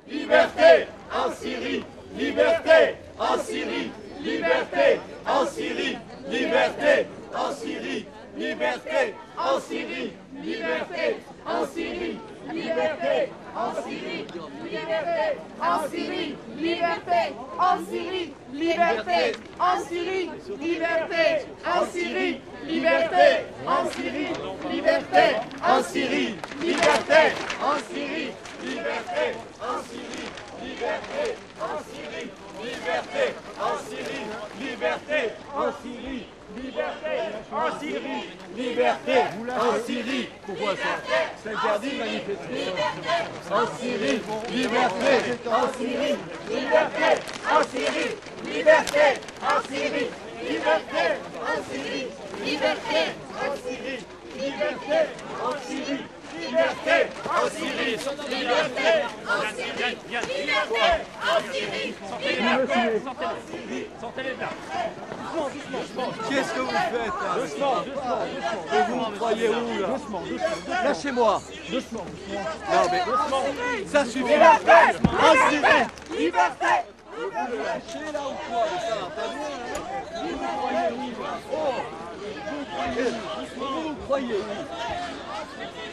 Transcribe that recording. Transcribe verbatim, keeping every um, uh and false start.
liberté en Syrie, liberté en Syrie, liberté en Syrie, liberté en Syrie, liberté en Syrie, liberté en Syrie, liberté en Syrie, liberté en Syrie, liberté en Syrie, liberté en Syrie, liberté en Syrie, liberté en Syrie, liberté en Syrie, liberté en Syrie, liberté en Syrie, liberté en Syrie, liberté en Syrie, liberté en Syrie, liberté en Syrie, liberté en Syrie. Pourquoi ça? C'est interdit de manifester. En Syrie, liberté en Syrie, liberté en Syrie, liberté en Syrie, liberté en Syrie, liberté en Syrie, liberté en Syrie. Liberté en Syrie, liberté en Syrie, liberté en Syrie, liberté en Syrie. Sortez-les de là. Qu'est-ce que vous faites là? Doucement, doucement, doucement. Et vous me croyez où là? Doucement, doucement. Lâchez-moi. Doucement, doucement. Non mais doucement. Ça suffit. Liberté en Syrie, liberté. Vous le lâchez là ou quoi? Ça va pas bien. Vous me croyez où? Oh, vous me croyez où? Vous me croyez où?